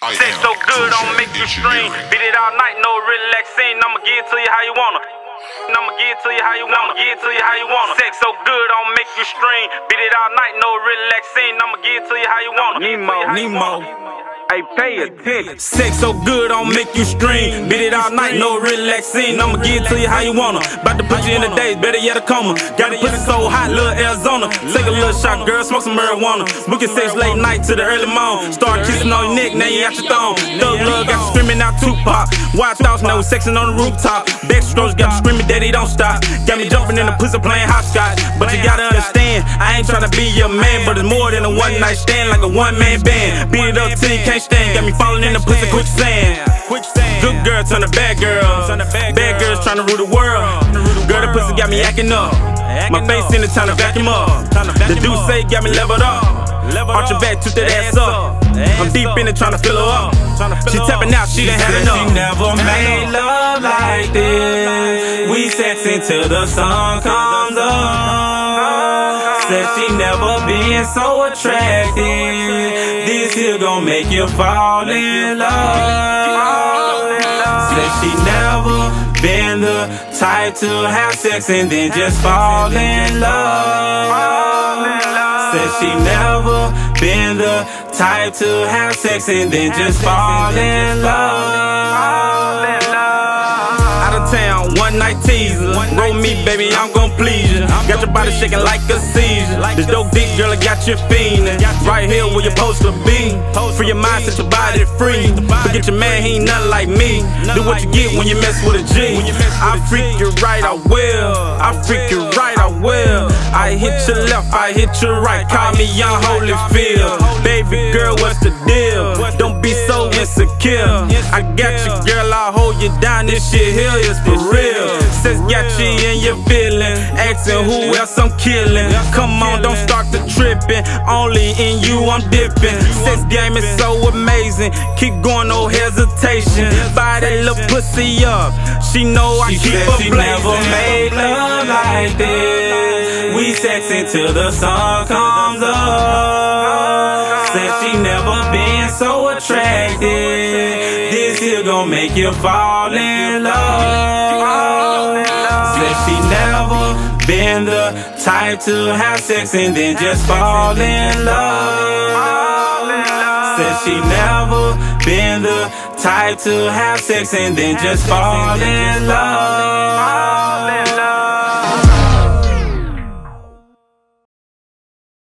Sex so good, I'ma make you stream. Beat it all night, no relaxing. I'ma give it to you how you wanna. I'ma give it to you how you wanna. Give it to you how you wanna. Sex so good, I'ma make you stream. Beat it all night, no relaxing. I'ma give it to you how you wanna. Nemo. Hey, pay attention. Sex so good, I'ma make you stream. Beat it all night, no relaxing. I'ma give it to you how you wanna. About to put you in the days, better yet a coma. Got it pussy so hot, little Arizona. Take a little shot, girl, smoke some marijuana. Booking sex late night to the early morning. Start kissing on your neck, now you out your thumb. Thug love got you screaming out Tupac. Wild thoughts, now we sexing on the rooftop. Backstrokes got you screaming, daddy don't stop. Got me jumping in the pussy playing hopscotch. But you gotta understand, I ain't tryna be your man, but it's more than a one night stand, like a one-man band. Beat it up till you can't stand. Got me falling in the pussy, quicksand. Good girl turn to bad girl. Bad girls tryna rule the world. Girl, the pussy got me acting up. My face in the time to vacuum up. The dude say got me leveled up. Arch your back, toot that ass up. I'm deep in it tryna fill her up. She tapping out, she done had enough. She never made love like this. We sexing till the sun comes up. Said she never been so attractive. This here gon' make you fall in love. Said she never been the type to have sex and then just fall in love. Said she never been the type to have sex and then just fall in love. Out of town, one night teaser. Roll me, baby, I'm gon' please you. Got your body shaking like a seizure. This dope dick, girl, I got you fiendin'. Right here where you're supposed to be. Free your mind, set your body free. Forget your man, he ain't nothing like me. Do what you get when you mess with a G. I freak you right, I will. I freak you right, I will. I hit your left, I hit your right. Call me Young Holyfield. Baby girl, what's the deal? Don't be so insecure. I got you, girl, I'll hold you down. This shit here is for real. Says got you in your feeling. Asking who else I'm killing. Come on, don't start the tripping. Only in you I'm dipping. Sex game is so amazing. Keep going, no hesitation. Fire that little pussy up. She know I keep her blazing. She never made love like this. We sexing till the sun comes up. Said she never been so attractive. This here gon' make you fall in love. Said she never been the type to have sex and then just fall in love. Said she never been the type to have sex and then just fall in love.